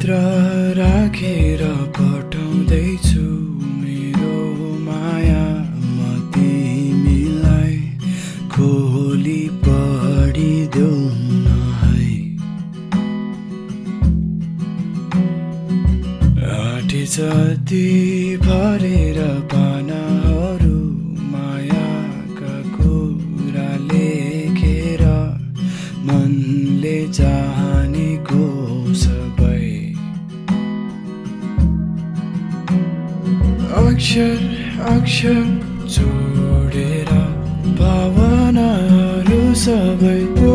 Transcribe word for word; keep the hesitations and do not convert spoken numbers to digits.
भित्र राखेर पठाउँदैछु मेरो माया म तिमीलाई खोली पढिदेऊ न है। आँटी जति भरेर पानाहरू मायाका कुरा लेखेर मनले चाहनेको सबै अक्षर अक्षर जोडेर भावनाहरू सबै